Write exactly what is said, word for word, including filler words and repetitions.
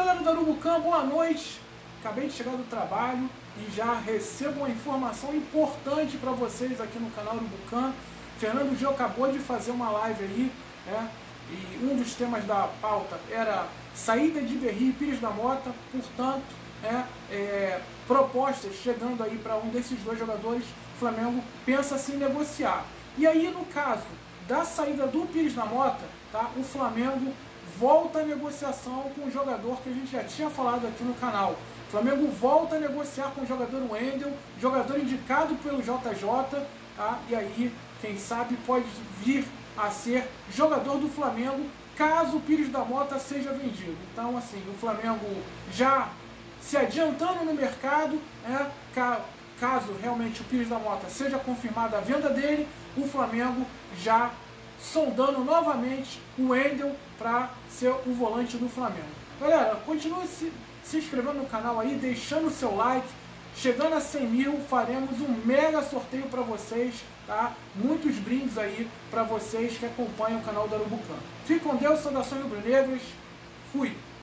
galera do Urubucã, boa noite. Acabei de chegar do trabalho e já recebo uma informação importante para vocês aqui no canal Urubucã. Fernando Gil acabou de fazer uma live aí, né? E um dos temas da pauta era saída de Berry e Pires da Mota, portanto, é, é, propostas chegando aí para um desses dois jogadores, o Flamengo pensa assim em negociar. E aí, no caso da saída do Pires da Mota, tá, o Flamengo volta a negociação com o jogador que a gente já tinha falado aqui no canal. O Flamengo volta a negociar com o jogador Wendel, jogador indicado pelo J J, tá? E aí, quem sabe, pode vir a ser jogador do Flamengo caso o Pires da Mota seja vendido. Então, assim, o Flamengo já se adiantando no mercado, né? Caso realmente o Pires da Mota seja confirmada a venda dele, o Flamengo já sondando novamente o Wendel para ser o volante do Flamengo. Galera, continue se, se inscrevendo no canal aí, deixando o seu like. Chegando a cem mil, faremos um mega sorteio para vocês, tá? Muitos brindes aí para vocês que acompanham o canal do Urubucã. Fique com Deus, saudações rubro-negras. Fui!